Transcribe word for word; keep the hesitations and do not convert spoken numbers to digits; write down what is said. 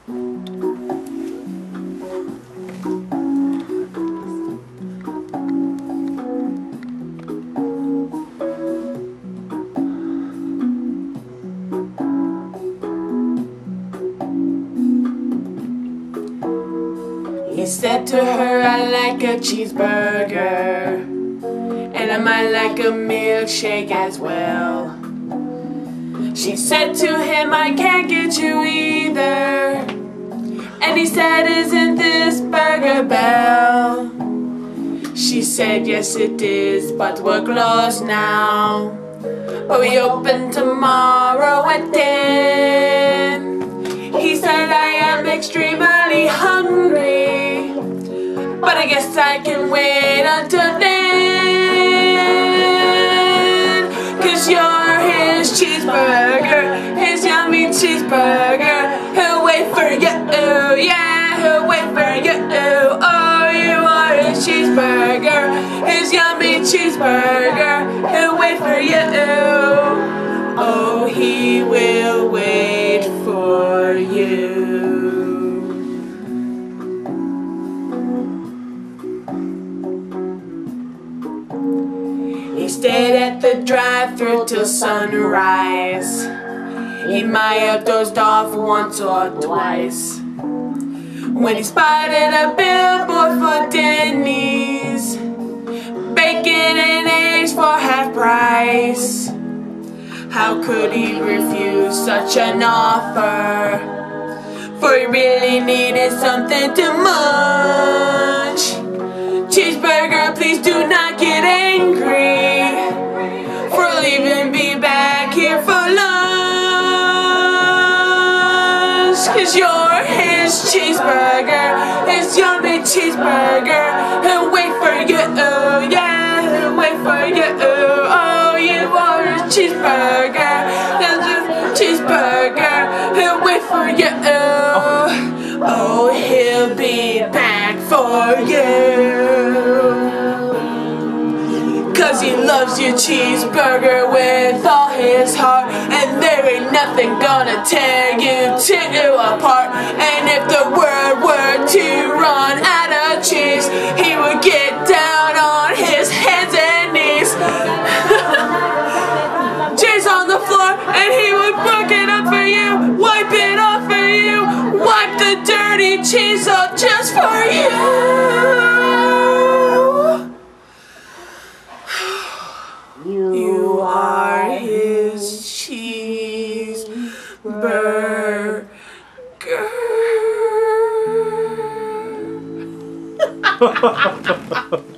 He said to her, I like a cheeseburger, and I might like a milkshake as well. She said to him, I can't get you either. And he said, isn't this Burger Bell? She said, yes it is, but we're closed now. But we open tomorrow at ten. He said, I am extremely hungry, but I guess I can wait until then. Cause you're his cheeseburger, his yummy cheeseburger. He'll wait for you, yeah, he'll wait for you. Oh, you are his cheeseburger, his yummy cheeseburger. He'll wait for you. Oh, he will wait for you. He stayed at the drive-thru till sunrise. He might have dozed off once or twice when he spotted a billboard for Denny's, bacon and eggs for half price. How could he refuse such an offer? For he really needed something to munch. Cheeseburger, please do not get angry for leaving me back here for lunch. Cause you're his cheeseburger, his yummy cheeseburger. He'll wait for you, yeah, he'll wait for you. Oh, you are his cheeseburger, that's a cheeseburger. He'll wait for you. Oh, he'll be back for you. Cause he loves your cheeseburger with all his heart, and there ain't nothing gonna tear you two apart. And if the world were to run out of cheese, he would get down on his hands and knees. Cheese on the floor, and he would book it up for you, wipe it off for you, wipe the dirty cheese off just for you. You are his cheeseburger.